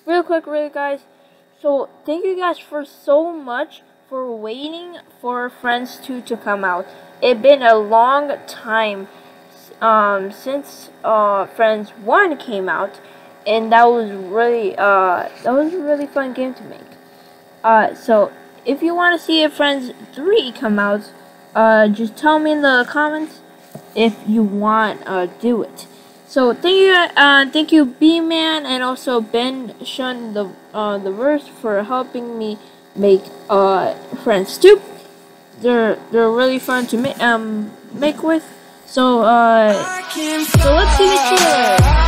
real quick, really guys. So thank you guys for so much for waiting for Friends 2 to come out. It's been a long time since Friends 1 came out, and that was a really fun game to make. So if you want to see if Friends 3 come out, just tell me in the comments if you want do it. So thank you B-Man and also Ben Shun the verse for helping me make Friends 2. They're really fun to make with. So let's see the trailer.